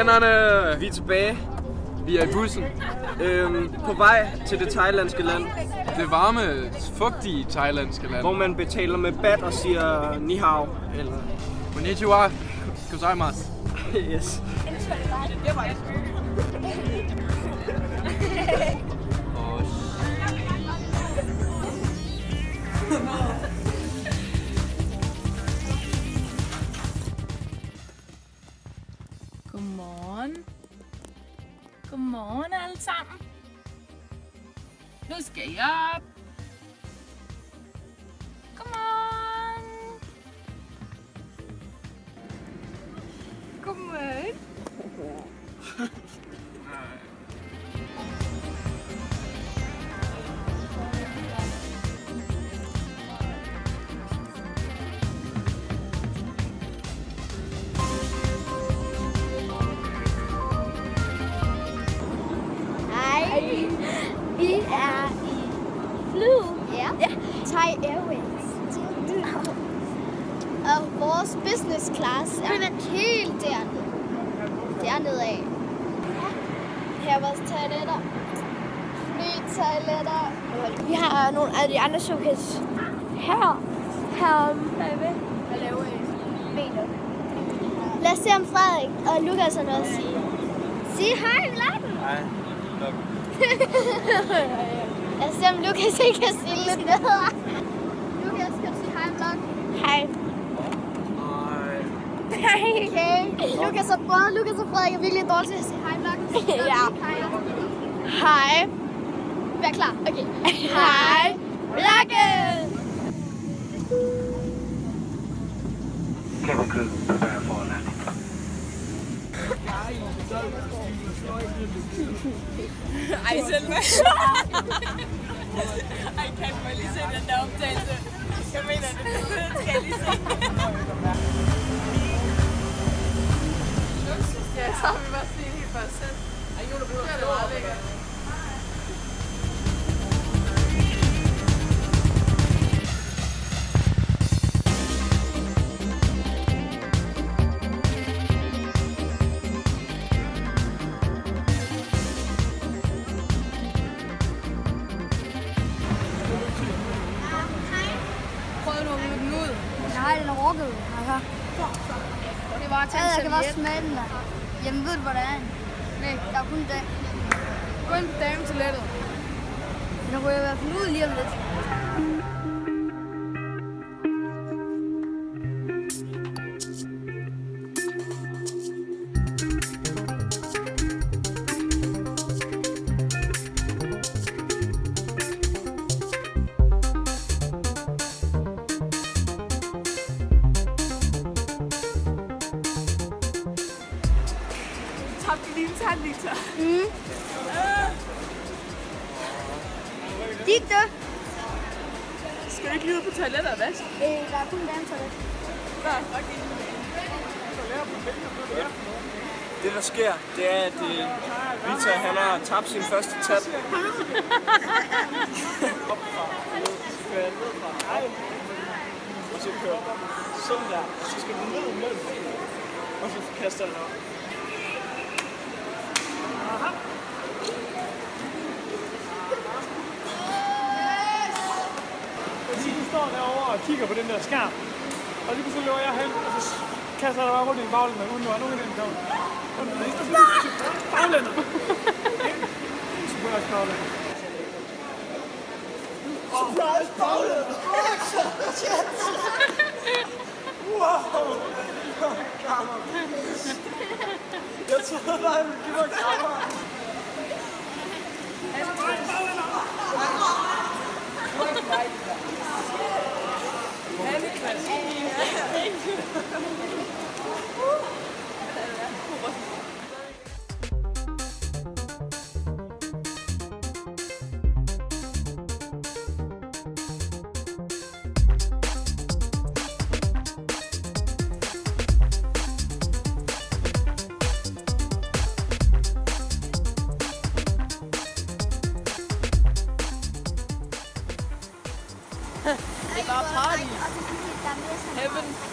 Vennerne! Vi er tilbage. Vi er i bussen. På vej til det thailandske land. Det varme, fugtige thailandske land. Hvor man betaler med bat og siger ni hao. Eller... Konnichiwa. Gozaimasu. Yes. Godmorgen. Godmorgen alle sammen. Nu skal jeg op. Godmorgen. Godmorgen. Vi er i flyet. Ja. Thai Airways. Og vores business class er helt dernede. Dernede af. Her er vores toiletter. Flytoiletter. Vi har nogle af de andre showcase her. Bagved. Hvad laver I? Benet. Lad os se om Frederik og Lukas har noget at sige. Sig hej, Vladen. Hej. Lad os se om Lukas ikke kan sige lidt bedre. Lukas, skal du sige hej, vlog? Hej. Hej. Okay. Lukas og Frederik er virkelig dårlige til at sige hej, vlog. Ja. Hej. Vær klar. Okay. Hej. Vloggen! Kæmpe prepare for landing. Ej, Selma. Ej, kan man lige se den der optagelse? Jeg mener, det skal jeg lige se. Ja, så har vi bare set helt for os selv. Ej, Jule, det er meget lækkert. Nej, den er rukket. Altså. Det var til Jeg kan bare smage den der. Jamen, ved du, hvor der er en? Nej, der er kun det. Gå ind på dametoilettet. Den ryger i hvert fald ud lige om lidt. Tabte lige en tandliter. Gik det? Skal du ikke lige ud på toilettet og vaske? Der er kun dametoilet. Det der sker, det er, at Vita han har tabt sin første tand. Og så kører sådan der, og så skal du ned imellem benene, og så kaster den op. Du står derovre og kigger på den der skærm, og lige pludselig løber jeg hen, og så kaster jeg bare rundt i en baglænder, uden at nogen af dem kommer. Baglænder! Surprise baglænder. Surprise baglænder! Wow! Jeg troede bare, at vi give mig krammer. Det er bare party. Heaven.